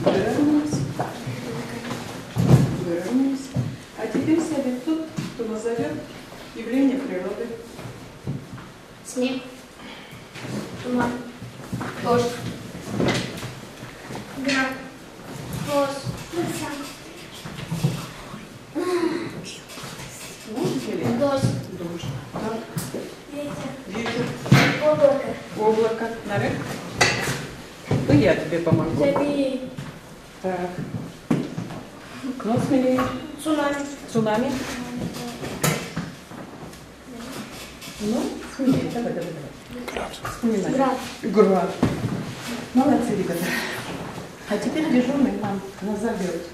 Выровняйся. Выровняйся. А теперь совет тот, кто назовет явление природы. Снег. Туман. Дождь. Град. Мороз. Дождь. Дождь. Так. Ветер. Ветер. Облако. Облако. Нарек. Ну, я тебе помогу. Забей. Так. Ну, смелее. Цунами. Цунами. Ну, смелее. Давай. Вспоминай. Град. Град. Молодцы, ребята. А теперь дежурный нам назовет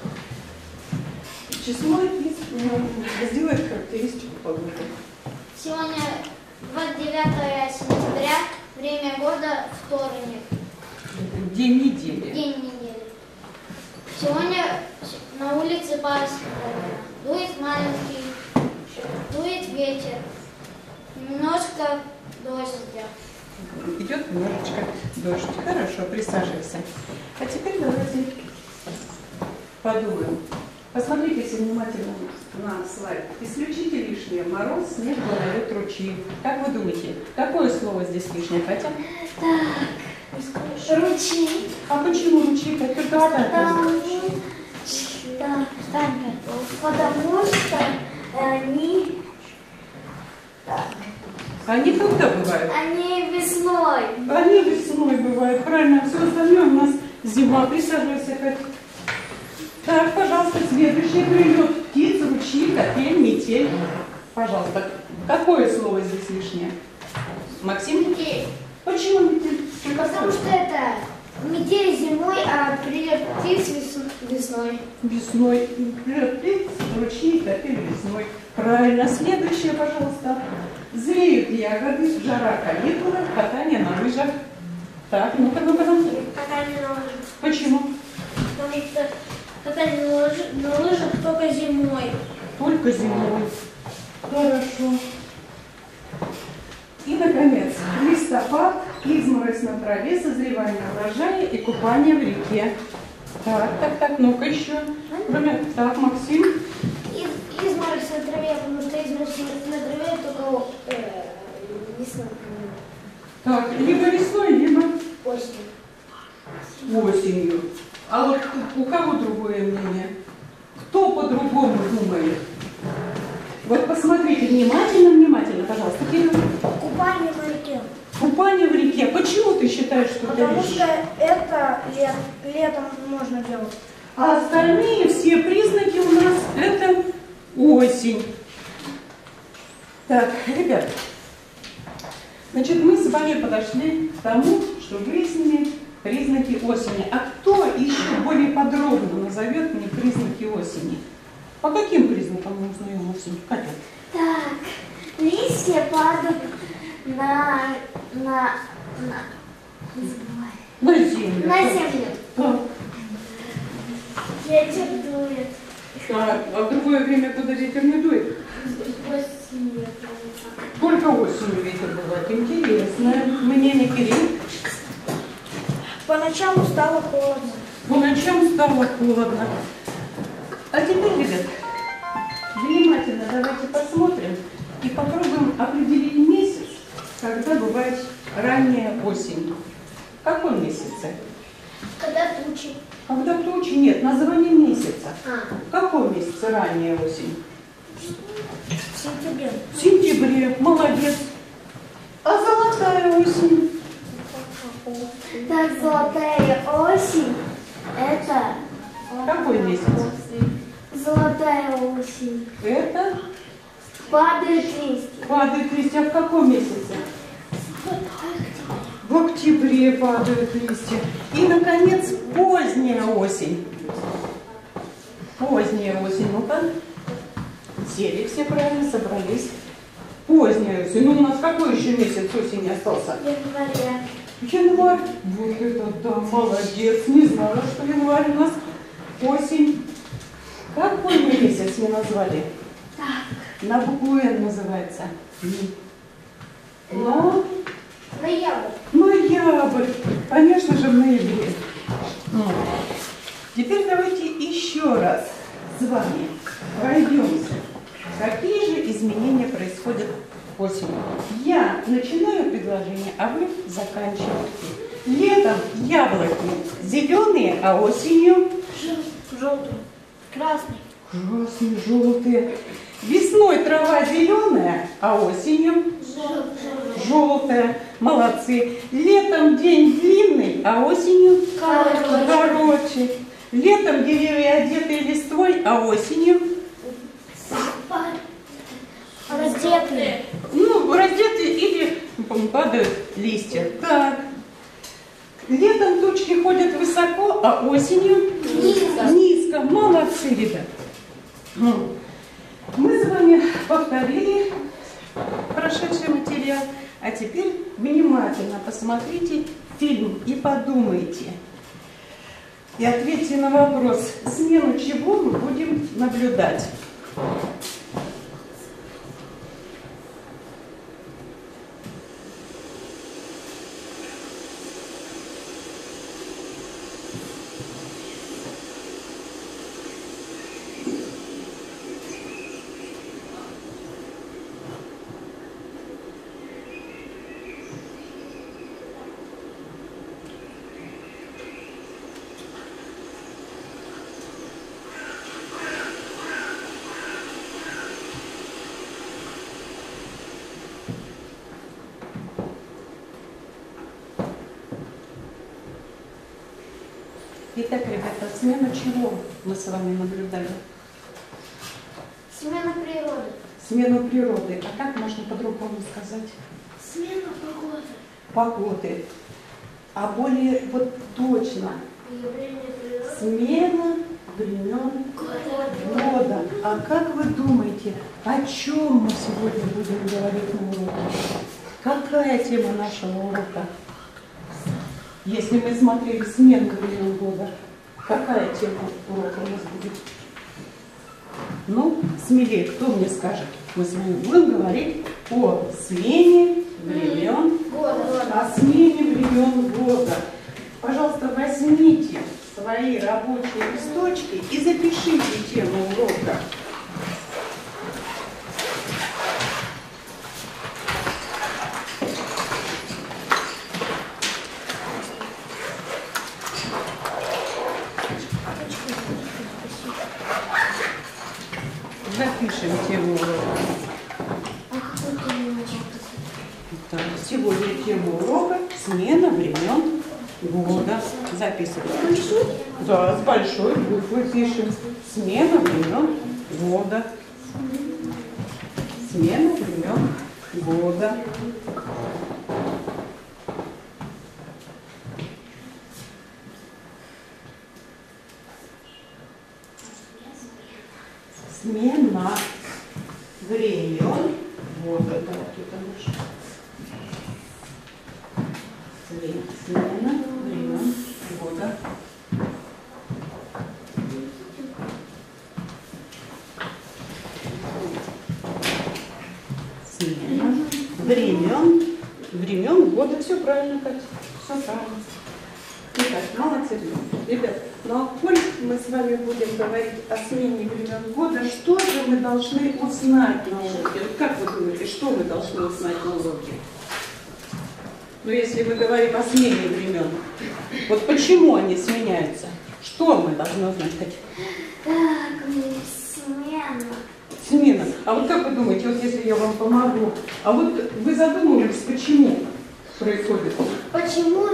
число и сделает характеристику погоды. Сегодня 29 сентября, время года вторник. День недели. День недели. Сегодня на улице пасмурно. Дует маленький, дует ветер. Немножко дождь идет. Идет немножечко дождь. Хорошо, присаживайся. А теперь давайте подумаем. Посмотрите все внимательно на слайд. Исключите лишнее. Мороз, снег, гололед, ручьи. Как вы думаете, какое слово здесь лишнее, Катя? Так, ручей. А почему ручьи? Как Потому что они... Они когда бывают? Они весной. Они весной бывают, правильно. Все остальное у нас зима. Присаживайся, Катя. Так, пожалуйста, следующий придет. Птица, ручьи, капель, метель. Пожалуйста. Какое слово здесь лишнее? Максим? Метель. Почему метель? Потому что это метель зимой, а придет птиц весной. Весной. Придет птица, ручьи, капель весной. Правильно. Следующее, пожалуйста. Зреют ягоды, жара, каникулы, катание на лыжах. Так, ну-ка. Катание на лыжах. Почему? Потому что катание на лыжах только зимой. Только зимой. Хорошо. И, наконец, листопад, изморозь на траве, созревание урожая и купание в реке. Так, ну-ка еще. Так, Максим. Изморозь на траве, потому что изморозь на траве только весной. Так, либо весной, либо Осенью. осенью. А вот у кого другое мнение? Кто по-другому думает? Вот посмотрите внимательно, пожалуйста, Кирилл. Купание в реке. Купание в реке. Почему ты считаешь, что Потому это что это летом можно делать. А остальные все признаки у нас это осень. Так, ребят, значит, мы с вами подошли к тому, что выяснили признаки осени. А кто еще более подробно назовет мне признаки осени? По каким признакам мы узнаем осень? Катя? Так, листья падают на землю. На землю. Так. Ветер дует. Так, а в другое время, когда ветер не дует? Осенью. Только осенью ветер бывает. Интересное мнение, Кирилл. Поначалу стало холодно. По ночам стало холодно. А теперь, ребят, внимательно давайте посмотрим и попробуем определить месяц, когда бывает ранняя осень. Какой месяц это? Когда тучи. Когда тучи? Нет, название месяца. А. Какой месяц ранняя осень? В сентябре. В сентябре. Молодец. А золотая осень? Так, золотая осень – это... Какой месяц? Золотая осень. Это Падают листья. падают листья в каком месяце? В октябре падают листья. И, наконец, поздняя осень. Поздняя осень. Ну-ка. Сели все правильно, собрались. Поздняя осень. Ну, у нас какой еще месяц осени остался? Января. Январь. Вот это да, молодец. Не знала, что январь у нас осень. Какой месяц мы назвали? Так. На букву Н называется. Но... Ноябрь. Ноябрь. Конечно же, в ноябре. Теперь давайте еще раз с вами пройдемся. Какие же изменения происходят осенью? Я начинаю предложение, а вы заканчиваете. Летом яблоки зеленые, а осенью Желтый. Красный. красные, желтые. Весной трава зеленая, а осенью желтая. Молодцы. Летом день длинный, а осенью короче. Летом деревья одетые листвой, а осенью Раздетые. ну, раздеты или падают листья. Так. Летом тучки ходят высоко, а осенью низко. Молодцы, ребят. Мы с вами повторили прошедший материал, а теперь внимательно посмотрите фильм и подумайте. И ответьте на вопрос, смену чего мы будем наблюдать. Итак, ребята, смену чего мы с вами наблюдали? Смена природы. Смену природы. А как можно по-другому сказать? Смена погоды. Погоды. А более вот точно. Явление природы. Смена времен года. А как вы думаете, о чем мы сегодня будем говорить на уроке? Какая тема нашего урока? Если мы смотрели смену времен года, какая тема урока у нас будет? Ну, смелее, кто мне скажет? Мы с вами будем говорить о смене времен года. О смене времен года. Пожалуйста, возьмите свои рабочие листочки и запишите тему урока. Запишем тему урока. Так, сегодня тема урока смена времен года. Записываем. Да, с большой буквы пишем. Смена времен года. Смена времен года. Смена времен года. Да, тут оно. Смена времен года. Смена времен года. Все правильно, Катя. Все правильно. Итак, молодцы, ребят. Ну а коль мы с вами будем говорить о смене времен года, что же мы должны узнать на уроке? Как вы думаете, что мы должны узнать на уроке? Ну, если мы говорим о смене времен, вот почему они сменяются? Что мы должны узнать, Катя? Так, смена. Смена. А вот как вы думаете, вот если я вам помогу, а вот вы задумывались, почему происходит? Почему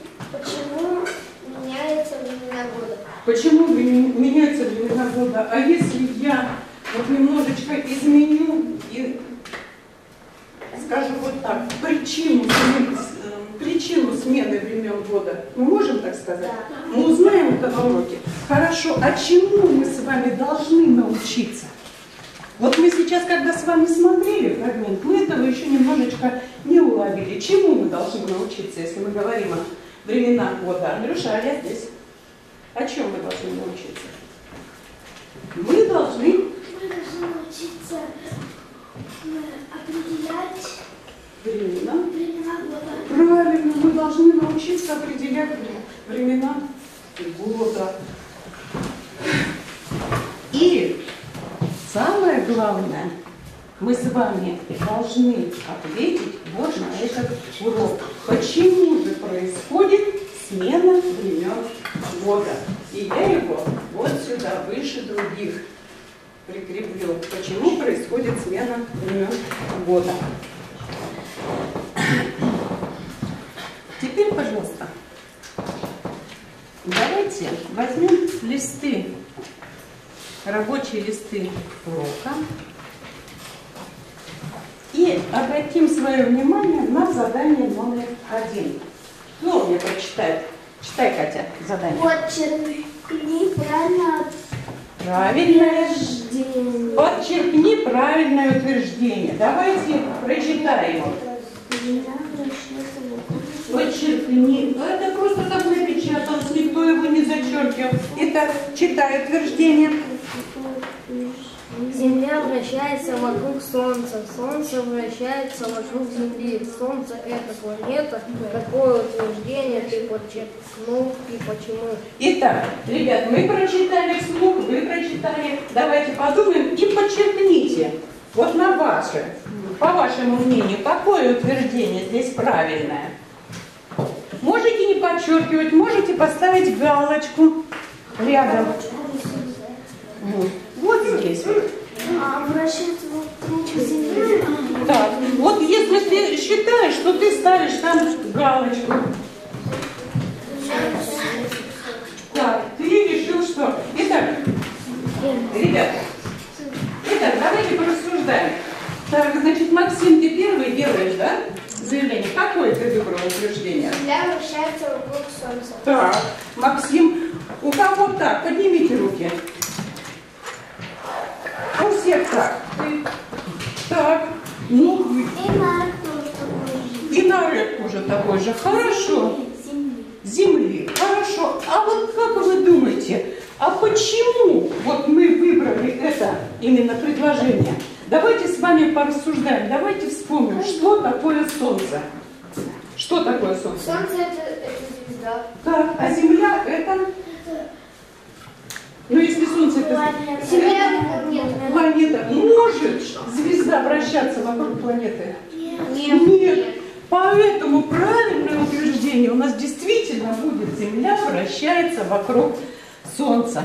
меняются времена года? Почему меняются времена года? А если я вот немножечко изменю и скажу вот так, причину смены времен года, мы можем так сказать? Да. Мы узнаем это на уроке. Хорошо, а чему мы с вами должны научиться? Вот мы сейчас, когда с вами смотрели фрагмент, мы этого еще немножечко не уловили. Чему мы должны научиться, если мы говорим о временах года? Андрюша, а я здесь. О чем мы должны научиться? Мы должны научиться определять времена года. Правильно, мы должны научиться определять времена года. И самое главное, мы с вами должны ответить вот на этот урок. Почему же происходит смена времен года? И я его вот сюда, выше других, прикреплю. Почему происходит смена времен года? Теперь, пожалуйста, давайте возьмем листы, рабочие листы урока и обратим свое внимание на задание номер 1. Кто мне прочитает? Читай, Катя, задание. Подчеркни Правильное. утверждение. Подчеркни правильное утверждение. Давайте прочитаем. Подчеркни. Это просто так напечаталось, никто его не зачеркивал. Итак, читай утверждение. Земля вращается вокруг Солнца, Солнце вращается вокруг Земли. Солнце – это планета. Какое утверждение ты подчеркнул и почему? Итак, ребят, мы прочитали вслух, вы прочитали. Давайте подумаем и подчеркните. Вот на ваше, по вашему мнению, какое утверждение здесь правильное? Можете не подчеркивать, можете поставить галочку рядом. Вот здесь. Вращается вокруг Земли. Так, вот если ты считаешь, что ты ставишь там галочку. Так, ты решил, что... Итак, ребята, давайте порассуждаем. Так, значит, Максим, ты первый делаешь, да? Заявление. Какое ты выбрал утверждение? Земля вращается вокруг Солнца. Так, Максим, у кого так? Поднимите руки. У всех так. Так, ну, И Марк тоже такой же. и Нарек тоже такой же. Хорошо. Земли. Хорошо. А вот как вы думаете, а почему вот мы выбрали это именно предложение? Давайте с вами порассуждаем, давайте вспомним, что такое Солнце. Что такое Солнце? Солнце это звезда. Так, а Земля это... Ну, если Солнце это... Земля нет. Планета. Может звезда вращаться вокруг планеты? Нет. Поэтому правильное утверждение у нас действительно будет: Земля вращается вокруг Солнца.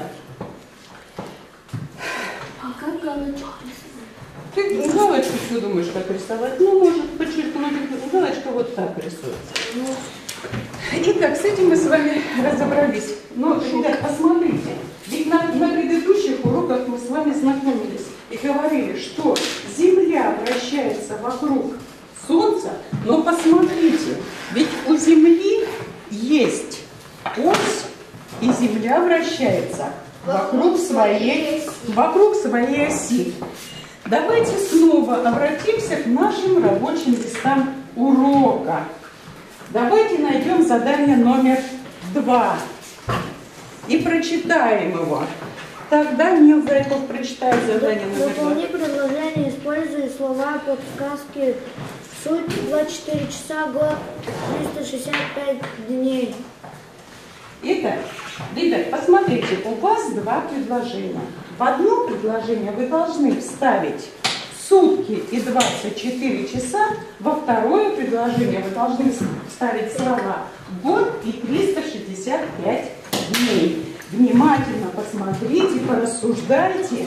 А как галочку? Ты галочку что думаешь, как рисовать? Ну, может подчеркнуть, галочка вот так рисуется. Итак, с этим мы с вами разобрались. Но, ребят, посмотрите. Ведь на предыдущих уроках мы с вами знакомились и говорили, что Земля вращается вокруг Солнца, но посмотрите, ведь у Земли есть ось, и Земля вращается вокруг своей оси. Давайте снова обратимся к нашим рабочим листам урока. Давайте найдем задание номер 2 и прочитаем его. Так, Данил Зайков прочитает задание номер 2. Дополни предложение, используя слова подсказки. Суть 24 часа, год, 365 дней. Итак, ребят, посмотрите, у вас два предложения. В одно предложение вы должны вставить сутки и 24 часа, во второе предложение вы должны вставить слова год и 365 дней. Внимательно посмотрите, порассуждайте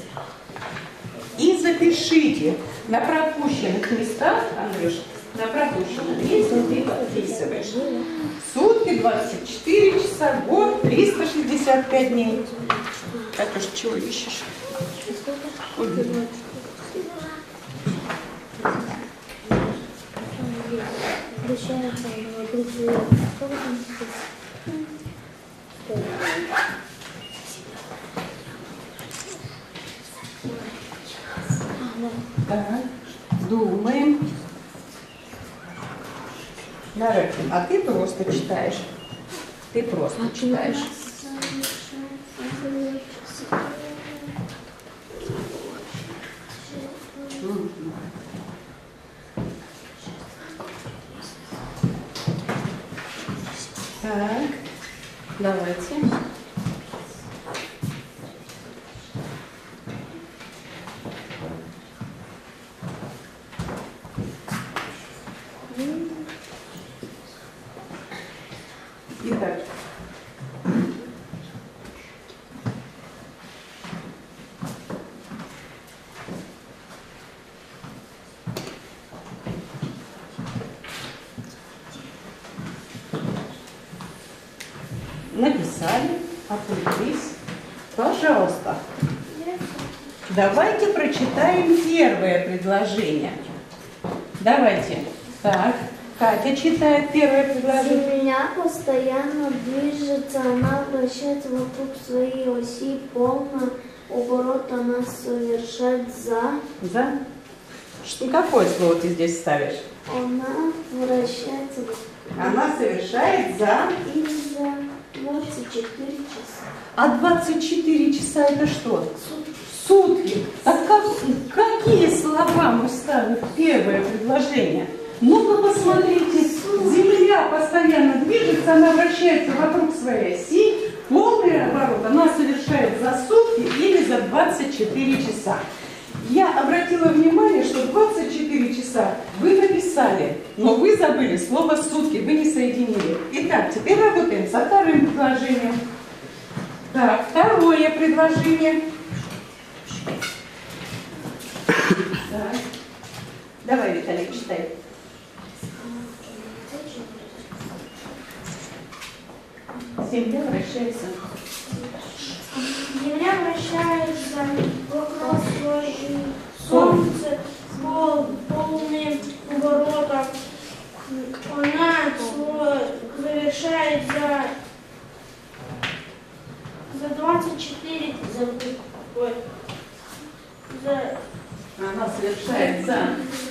и запишите. На пропущенных местах, Андрюш, на пропущенном месте ты подписываешь. Сутки, 24 часа, год, 365 дней. Катюш, чего ищешь? Вращается вокруг Земли. Сколько там? Так, думаем. Нарек, а ты просто читаешь. Ты просто читаешь. Так, давайте. опустись. Пожалуйста. Давайте прочитаем первое предложение. Давайте. Так, Катя читает первое предложение. Земля постоянно движется, она вращается вокруг своей оси, полный оборот она совершает За? Какое слово ты здесь ставишь? Она вращается Она совершает за... и за 24 часа. А 24 часа это что? Сутки. А какие слова мы ставим в первое предложение? Ну-ка посмотрите. Земля постоянно движется, она вращается вокруг своей оси. Полный оборот она совершает за сутки или за 24 часа. Я обратила внимание, что 24 часа вы написали, но вы забыли слово «сутки», вы не соединили. Итак, теперь работаем со вторым предложением. Так, второе предложение. Так. Давай, Виталий, читай. Земля вращается. Земля вращается вокруг своей Солнце полным оборотом. Она завершает за 24 Она совершает за.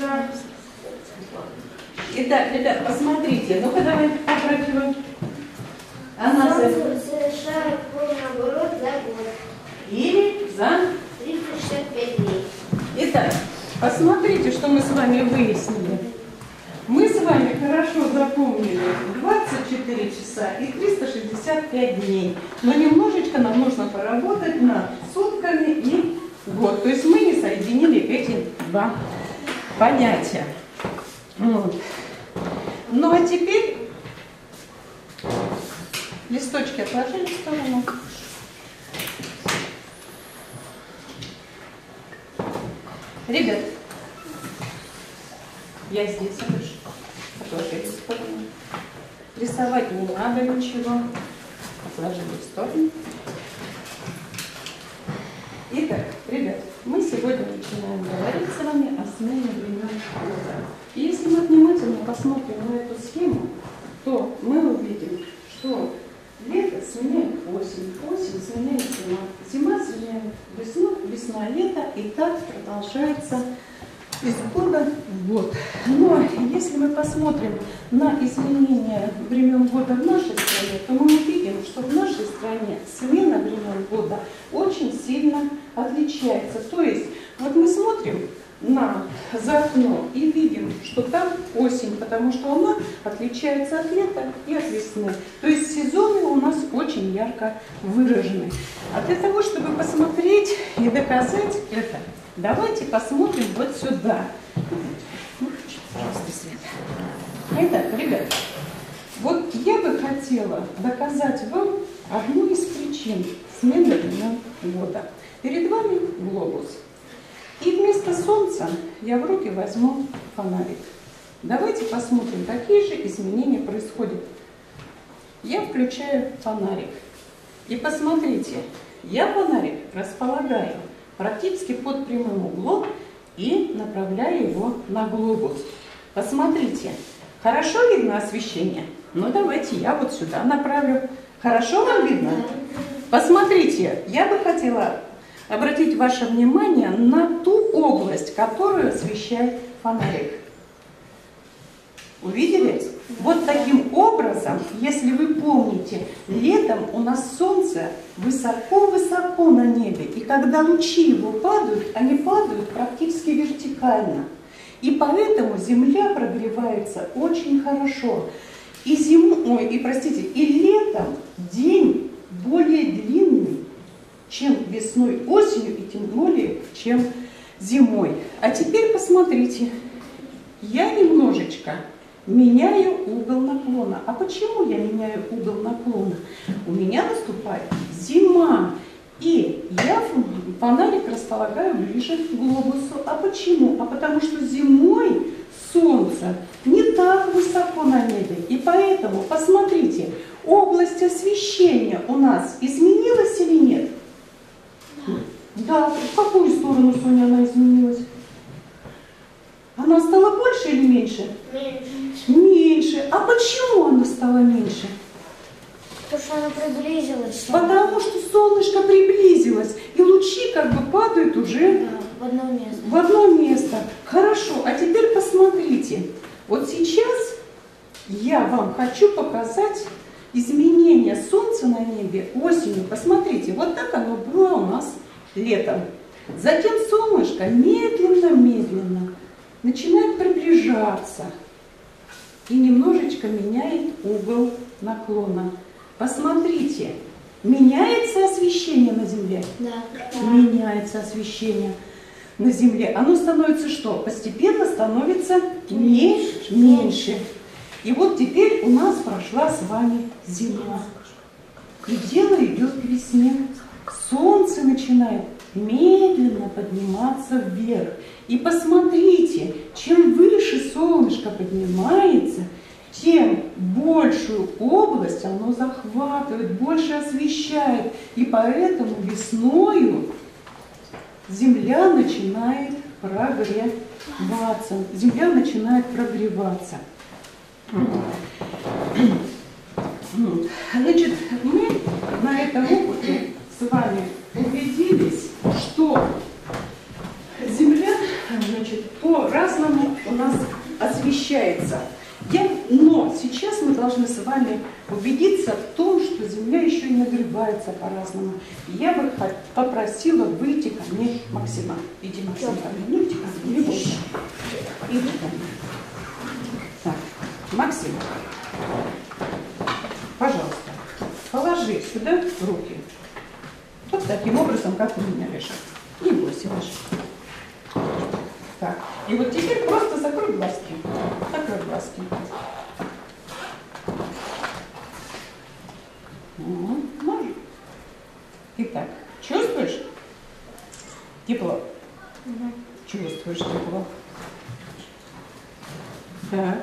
Итак, ребят, посмотрите. Ну-ка, давай попробуем. Она совершает полный оборот за год. Или за 365 дней. Итак, посмотрите, что мы с вами выяснили. Мы с вами хорошо запомнили 24 часа и 365 дней. Но немножечко нам нужно поработать над сутками и год. То есть мы не соединили эти два понятия. Вот. Ну а теперь листочки отложили в сторону. Ребят, я здесь отложили в сторону. Рисовать не надо ничего. Отложили в сторону. Итак, ребят, мы сегодня начинаем говорить с вами о смене времен года. И если мы внимательно посмотрим на эту схему, то мы увидим, что лето сменяет осень, осень сменяет зима, зима сменяет весну, весна, лето, и так продолжается из года в год. Но если мы посмотрим на изменения времен года в нашей стране, то мы увидим, что в нашей стране смена времен года очень сильно отличается. То есть вот мы смотрим за окно и видим, что там осень, потому что она отличается от лета и от весны. То есть сезоны у нас очень ярко выражены. А для того, чтобы посмотреть и доказать это, давайте посмотрим вот сюда. Пожалуйста, Света. Итак, ребят, вот я бы хотела доказать вам одну из причин смены времен года. Перед вами глобус. И вместо солнца я в руки возьму фонарик. Давайте посмотрим, какие же изменения происходят. Я включаю фонарик. И посмотрите, я фонарик располагаю практически под прямым углом и направляю его на глобус. Посмотрите, хорошо видно освещение? Ну давайте я вот сюда направлю. Хорошо вам видно? Посмотрите, я бы хотела обратить ваше внимание на ту область, которую освещает фонарик. Увидели? Вот таким образом, если вы помните, летом у нас солнце высоко-высоко на небе, и когда лучи его падают, они падают практически вертикально. И поэтому Земля прогревается очень хорошо. И летом день более длинный, чем весной, осенью, и тем более, чем зимой. А теперь посмотрите, я немножечко меняю угол наклона. А почему я меняю угол наклона? У меня наступает зима, и я фонарик располагаю ближе к глобусу. А почему? А потому что зимой солнце не так высоко на небе. И поэтому, посмотрите, область освещения у нас изменилась. ну, Соня, она изменилась? Она стала больше или меньше? Меньше. Меньше. А почему она стала меньше? Потому что она приблизилась. Потому что солнышко приблизилось, и лучи как бы падают уже Да, в одно место. в одно место. Хорошо, а теперь посмотрите. Вот сейчас я вам хочу показать изменение солнца на небе осенью. Посмотрите, вот так оно было у нас летом. Затем солнышко медленно-медленно начинает приближаться и немножечко меняет угол наклона. Посмотрите, меняется освещение на Земле? Да. Меняется освещение на Земле. Оно становится что? Постепенно становится меньше. И вот теперь у нас прошла с вами зима. И дело идет к весне. Солнце начинает медленно подниматься вверх. И посмотрите, чем выше солнышко поднимается, тем большую область оно захватывает, больше освещает. И поэтому весною Земля начинает прогреваться. Земля начинает прогреваться. Значит, мы на этом опыте с вами убедились, что Земля, значит, по-разному у нас освещается. Но сейчас мы должны с вами убедиться в том, что Земля еще и нагревается по-разному. Я бы попросила выйти ко мне Максима. Иди, Максим, ко мне. Ну, иди ко мне, не бойся. Иди ко мне. Так, Максим, пожалуйста, положи сюда руки. Вот таким образом, как у меня лежат. Не бойся, ложи. Так, и вот теперь просто закрой глазки. Закрой глазки. Можешь? Итак, чувствуешь тепло? Угу. Чувствуешь тепло. Так.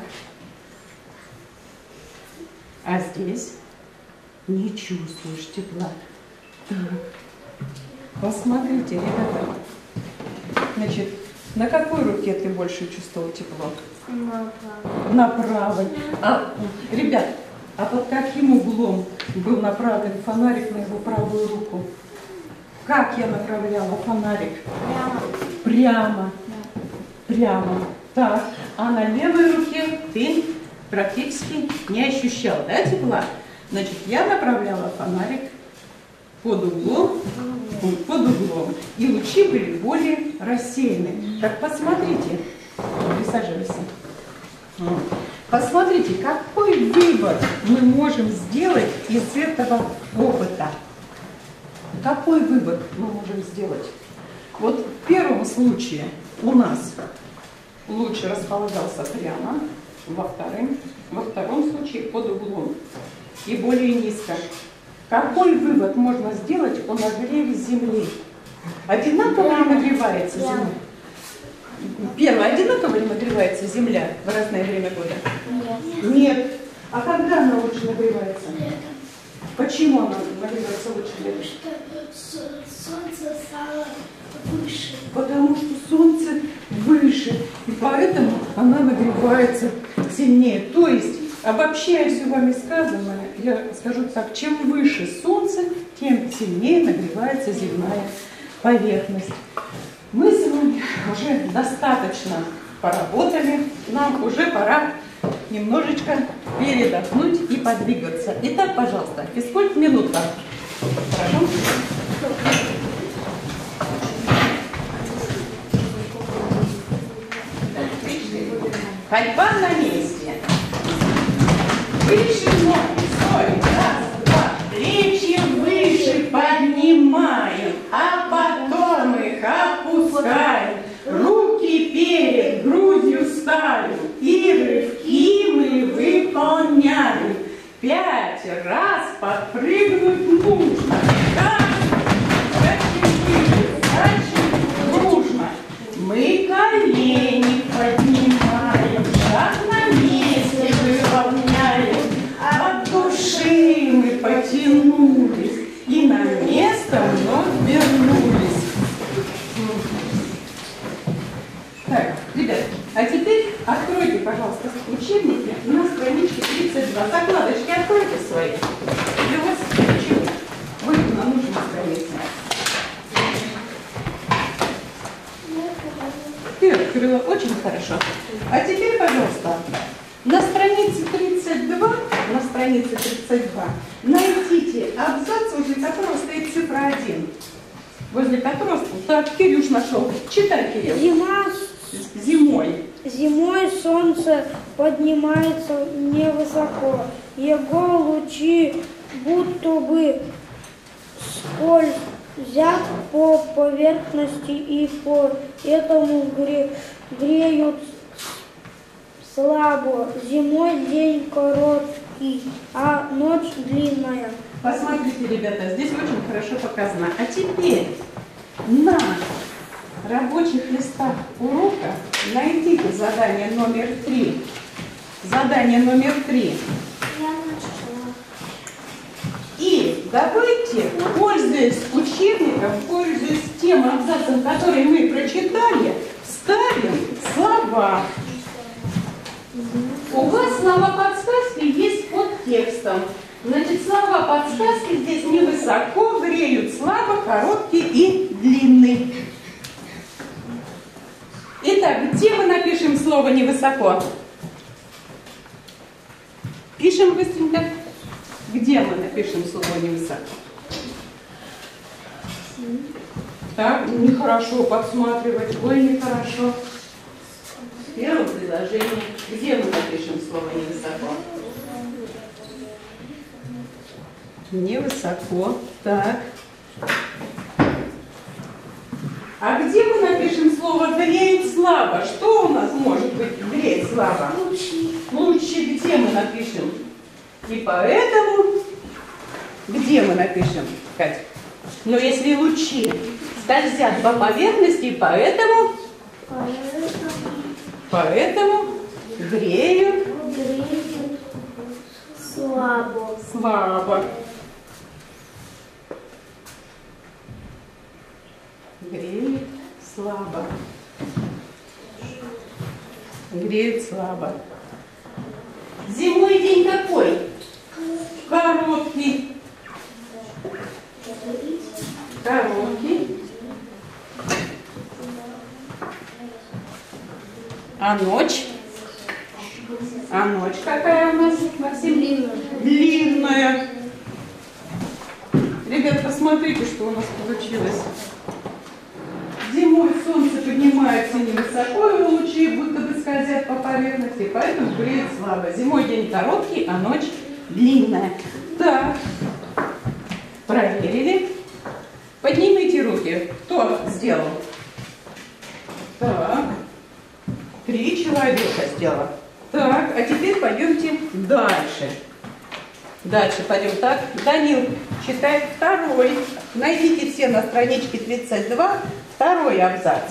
А здесь не чувствуешь тепла. Так. Посмотрите, ребята. Значит, на какой руке ты больше чувствовал тепло? На правой. Ребят, а под каким углом был направлен фонарик на его правую руку? Как я направляла фонарик? Прямо. Прямо. Так, а на левой руке ты практически не ощущал, да, тепла? Значит, я направляла фонарик под углом, и лучи были более рассеяны. Так, посмотрите, присаживайся. Посмотрите, какой вывод мы можем сделать из этого опыта. Какой вывод мы можем сделать? Вот в первом случае у нас луч располагался прямо, во втором случае под углом и более низко. Какой вывод можно сделать о нагреве Земли? Одинаково ли нагревается Земля? Первое, одинаково ли нагревается Земля в разное время года? Нет. А когда она лучше нагревается? Почему она нагревается лучше летом? Потому что солнце стало выше. Потому что солнце выше, и поэтому она нагревается сильнее. То есть, обобщая все вами сказанное, я скажу так, чем выше солнце, тем сильнее нагревается земная поверхность. Мы с вами уже достаточно поработали, нам уже пора немножечко передохнуть и подвигаться. Итак, пожалуйста, физкульт минутка. Прошу. Ходьба на месте. Выше ноги. Стой. Раз, два. Плечи выше поднимаем, а потом их опускаем. Руки перед грудью ставим. И рывки мы выполняем. 5 раз подпрыгнуть нужно. Нужно. Мы колени поднимаем, шаг на месте выполняем, а выяснять. Ты открыла очень хорошо. А теперь, пожалуйста, на странице 32, найдите абзац, возле которого стоит цифра 1. Возле которого... Так, Кирюш нашел. Читай, Кирилл. Зимой солнце поднимается невысоко. Его лучи будто бы скользят по поверхности и поэтому греют слабо. Зимой день короткий, а ночь длинная. Посмотрите, ребята, здесь очень хорошо показано. А теперь на рабочих листах урока найдите задание номер 3. Задание номер 3. И давайте, пользуясь учебником, пользуясь тем абзацем, который мы прочитали, вставим слова. У вас слова подсказки есть под текстом. Значит, слова подсказки здесь невысоко, греют слабо, короткий и длинный. Итак, где мы напишем слово невысоко? Пишем быстренько. Где мы напишем слово невысоко? Так, нехорошо подсматривать. Ой, нехорошо. В первом предложении. Где мы напишем слово невысоко? Невысоко. Так. А где мы напишем слово «греет слабо»? Что у нас может быть «греет слабо»? Лучи. Где мы напишем? И поэтому... Где мы напишем, Катя? Но если лучи скользят по поверхности, поэтому греют слабо. Греет слабо. Греет слабо. Зимой день какой? Короткий. А ночь? А ночь какая у нас, Максим? Длинная. Ребят, посмотрите, что у нас получилось. Зимой солнце поднимается невысоко, его лучи будто бы скользят по поверхности, поэтому греет слабо. Зимой день короткий, а ночь длинная. Так, проверили. Поднимите руки. Кто сделал? Так, 3 человека сделало. Так, а теперь пойдемте дальше. Дальше пойдем. Так, Данил, читай второй. Найдите все на страничке 32, второй абзац.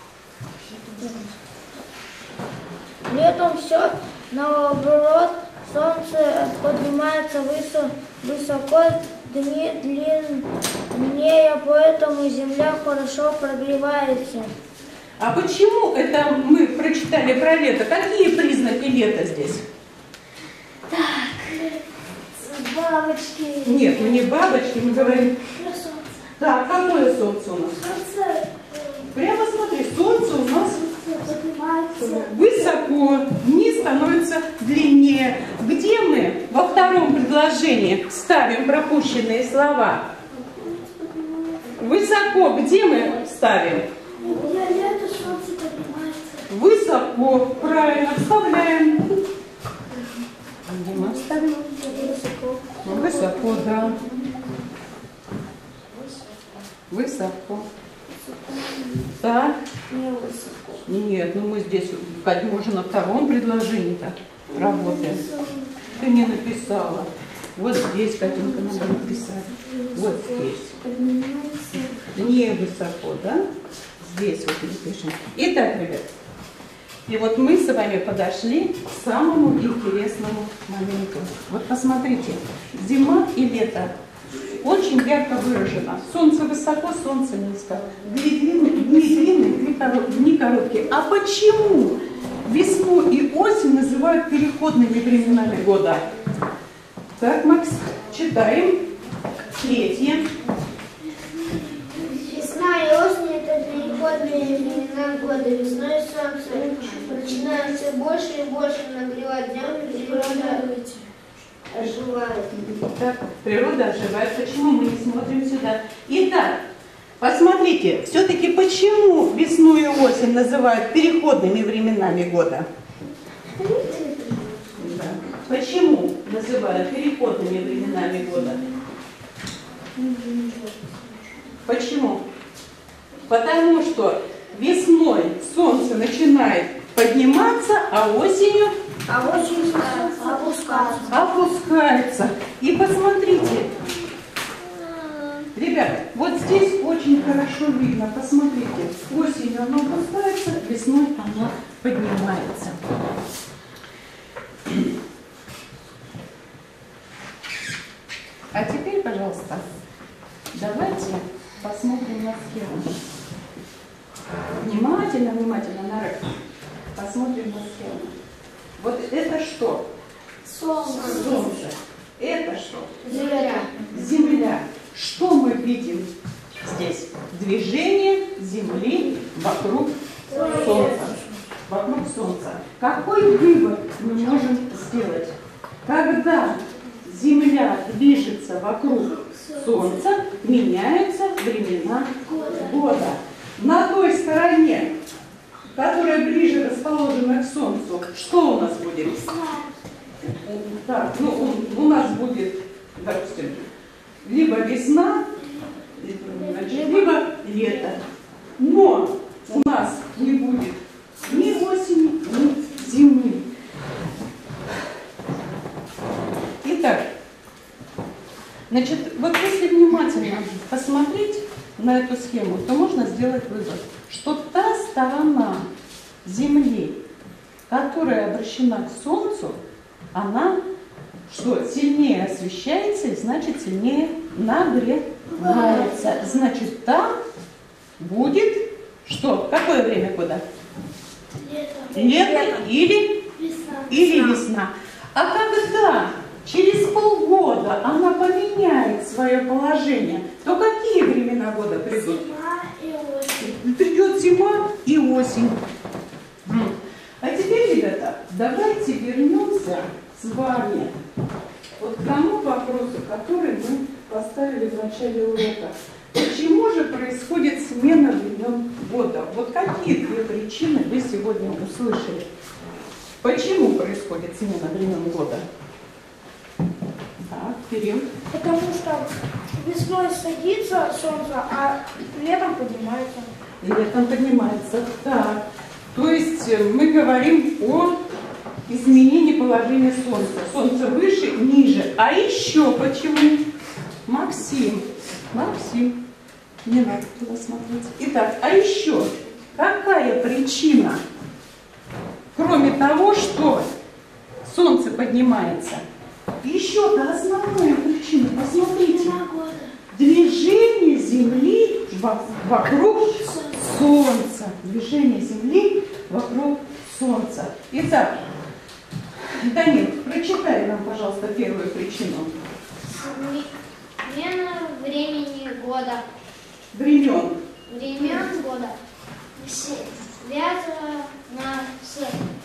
Летом все наоборот, солнце поднимается высоко, дни длиннее, поэтому земля хорошо прогревается. А почему это мы прочитали про лето? Какие признаки лета здесь? Бабочки. Нет, не бабочки, мы говорим... Про солнце. Так, какое солнце у нас? Солнце Прямо смотри, солнце у нас поднимается высоко, дни становятся длиннее. Где мы во втором предложении ставим пропущенные слова? Высоко, где мы ставим? лето, солнце поднимается. Высоко, правильно, вставляем. Где мы вставим? Высоко, да. Высоко. Так. Нет, ну мы здесь, мы уже на втором предложении-то работаем. Ты не написала. Вот здесь, Катенька, надо написать. Вот здесь. Не высоко, да? Здесь вот напишем. Итак, ребят, и вот мы с вами подошли к самому интересному моменту. Вот посмотрите, зима и лето очень ярко выражено. Солнце высоко, солнце низко. Дни длинные, дни короткие. А почему весну и осень называют переходными временами года? Так, Макс, читаем. Третье. года весной солнце начинает все больше и больше нагревать землю, природа оживает. Так, природа оживает. Почему мы не смотрим сюда? Итак, посмотрите, все-таки почему весну и осень называют переходными временами года? Да. Почему называют переходными временами года? Почему? Потому что весной солнце начинает подниматься, а осенью опускается. И посмотрите, ребята, вот здесь очень хорошо видно. Посмотрите, осенью оно опускается, весной оно поднимается. А теперь, пожалуйста, давайте посмотрим на схему. Внимательно, внимательно, народ. Посмотрим на схему. Вот это что? Солнце. Это что? Земля. Земля. Что мы видим здесь? Движение Земли вокруг Солнца. Вокруг Солнца. Какой вывод мы можем сделать? Когда Земля движется вокруг Солнца, меняются времена года. На той стороне, которая ближе расположена к Солнцу, что у нас будет? Так, ну, у нас будет, допустим, либо весна, либо лето. Но у нас не будет ни осени, ни зимы. Итак, значит, вот если внимательно посмотреть на эту схему, то можно сделать вывод, что та сторона Земли, которая обращена к Солнцу, она что, сильнее освещается и значит сильнее нагревается. Значит, там будет что? Какое время года? Лето или весна. А когда через полгода она поменяет свое положение, то какие времена года придут? Зима и осень. Придет зима и осень. А теперь, ребята, давайте вернемся с вами вот к тому вопросу, который мы поставили в начале урока. Почему же происходит смена времен года? Вот какие две причины вы сегодня услышали? Почему происходит смена времен года? Так, Кирилл. Потому что весной садится солнце, а летом поднимается. Летом поднимается. Так. То есть мы говорим о изменении положения Солнца. Солнце выше, ниже. А еще почему? Максим. Не надо туда смотреть. Итак, а еще какая причина? Кроме того, что Солнце поднимается. Еще-то основная причина. Посмотрите. Движение Земли вокруг Солнца. Движение Земли вокруг Солнца. Итак, Данил, прочитай нам, пожалуйста, первую причину. Смена времени года. Времен. Времен года связано с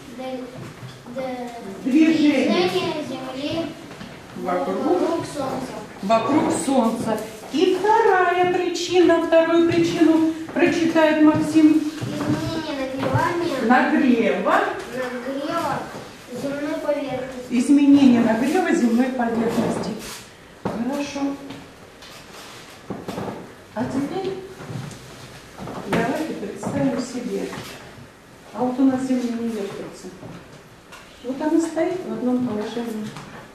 Движение движением Земли вокруг Солнца. Вокруг Солнца. И вторую причину прочитает Максим. Изменение Нагрева. земной поверхности. Изменение нагрева земной поверхности. Хорошо. А теперь давайте представим себе. А вот у нас Земля не вертится. Вот она стоит в одном положении.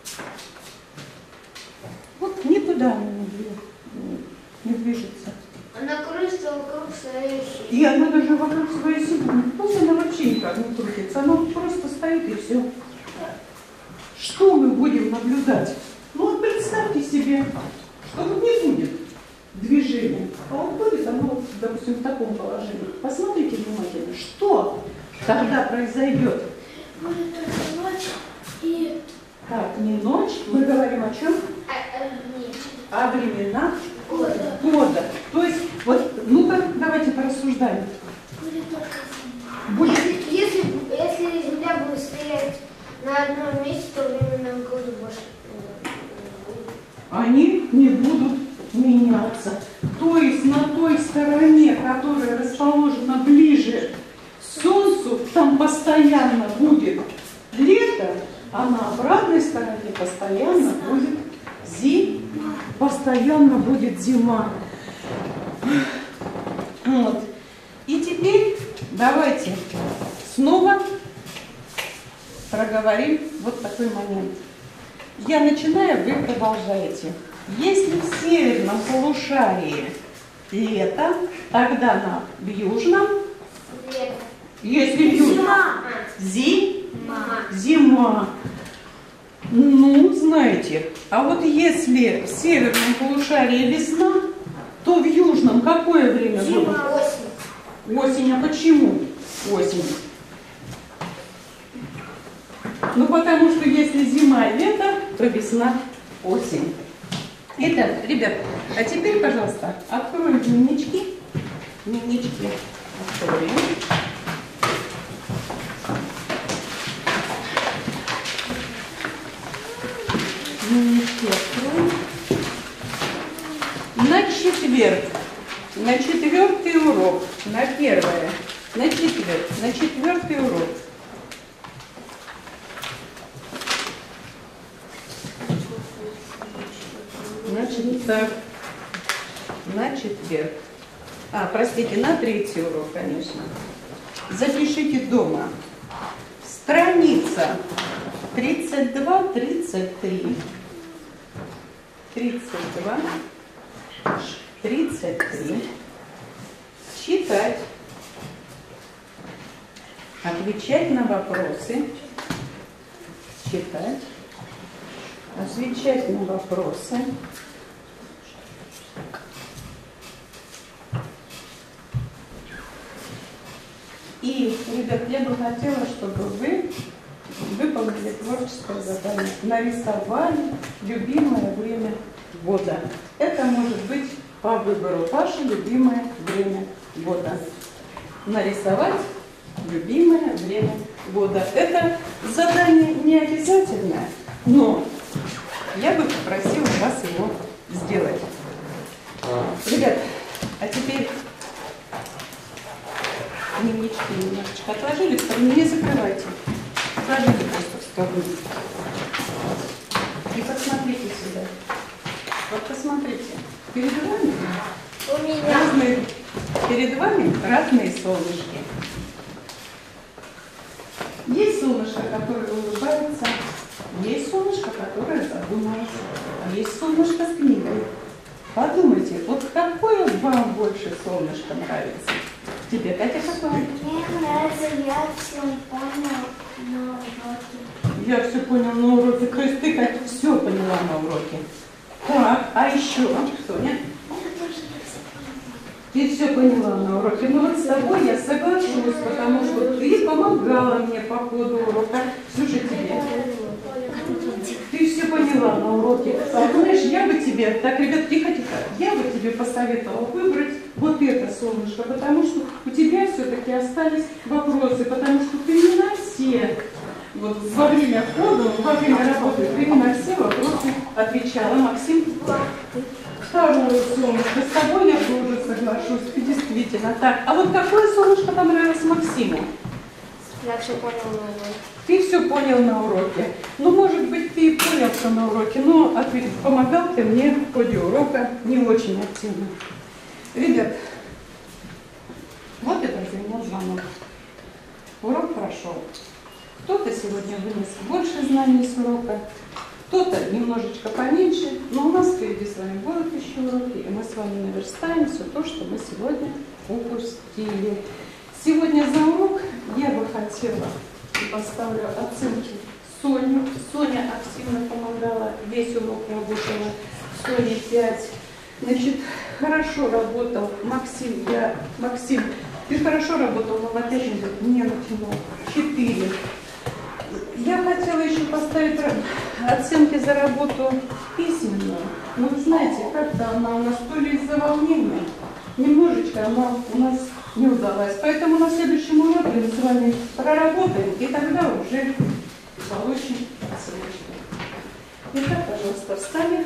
Вот никуда она не движется. Она кружится вокруг своей оси. И она даже вокруг своей оси, просто она вообще никак не крутится. Она просто стоит и все. Что мы будем наблюдать? Ну вот представьте себе, что вот не будет движения, а вот будет оно, вот, допустим, в таком положении. Посмотрите внимательно, что тогда произойдет? Будет только ночь и... Так, не ночь, мы говорим о чем? О временах года. То есть, вот, ну-ка, давайте порассуждаем. Будет. Если Земля будет стоять на одном месте, то временные годы больше. Они не будут меняться. То есть на той стороне, которая расположена ближе к Солнцу, там постоянно будет лето, а на обратной стороне постоянно будет зима. Постоянно будет зима. Вот. И теперь давайте снова проговорим вот такой момент. Я начинаю, вы продолжаете. Если в северном полушарии лето, тогда в южном, Лето. если в южном, зима. Ну, знаете, а вот если в северном полушарии весна, то в южном какое время года? Зима, осень. Осень. А почему осень? Ну, потому что если зима и лето, то весна, осень. Итак, ребят, а теперь, пожалуйста, откроем дневнички. Дневнички откроем. Дневнички откроем. На четверг, на 4-й урок, на 1-е, на четверг, на 4-й урок. Значит, так, на четверг. Простите, на 3-й урок, конечно. Запишите дома. Страница 32-33. 32-33. Читать. Отвечать на вопросы. Читать. Отвечать на вопросы. И, ребят, я бы хотела, чтобы вы выполнили творческое задание. Нарисовали любимое время года. Это может быть по выбору ваше любимое время года. Нарисовать любимое время года. Это задание не обязательное, но я бы попросила вас его сделать. Ребят, а теперь дневнички немножечко отложили, не закрывайте. Отложили просто в сторону. И посмотрите сюда. Вот посмотрите. Перед вами разные солнышки. Есть солнышко, которое улыбается, есть солнышко, которое задумалось, а есть солнышко с книгой. Подумайте, вот какое вам больше солнышко нравится? Тебе, Катя, какое? Мне нравится, я все понял на уроке. Я все понял на уроке. То есть ты, Катя, все поняла на уроке. Так, а еще? Соня? Ты все поняла на уроке. Ну вот с тобой я соглашусь, потому что ты помогала мне по ходу урока. Слушай, тебе. Ты все поняла на уроке. А знаешь, я бы тебе, так, ребят, тихо-тихо, я бы тебе посоветовала выбрать вот это солнышко, потому что у тебя все-таки остались вопросы, потому что ты не на все, вот во время хода, во время работы, ты не на все вопросы отвечала. Максим, второе солнышко, с тобой я тоже соглашусь, ты действительно так. А вот какое солнышко понравилось Максиму? Я все понял на уроке. Ты все понял на уроке. Ну, может быть, ты и понял все на уроке, но помогал ты мне в ходе урока не очень активно. Ребят, вот это звонок звонок. Урок прошел. Кто-то сегодня вынес больше знаний с урока, кто-то немножечко поменьше, но у нас впереди с вами будут еще уроки, и мы с вами наверстаем все то, что мы сегодня упустили. Сегодня за урок я бы хотела и поставлю оценки Соне. Соня активно помогала, весь урок работала. Соне 5. Значит, хорошо работал Максим. Максим, ты хорошо работал, но опять не натянул. 4. Я хотела еще поставить оценки за работу письменную. Но вы знаете, как-то она у нас то ли из-за волнения, немножечко она у нас не удалась. Поэтому на следующем уроке мы с вами проработаем, и тогда уже получим оценочку. Итак, пожалуйста, встанем.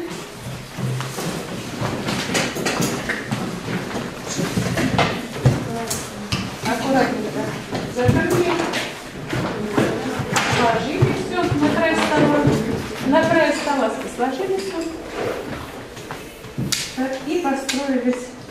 Аккуратненько закрыли. Сложили все на край стола. На край стола сложили все. Так, и построились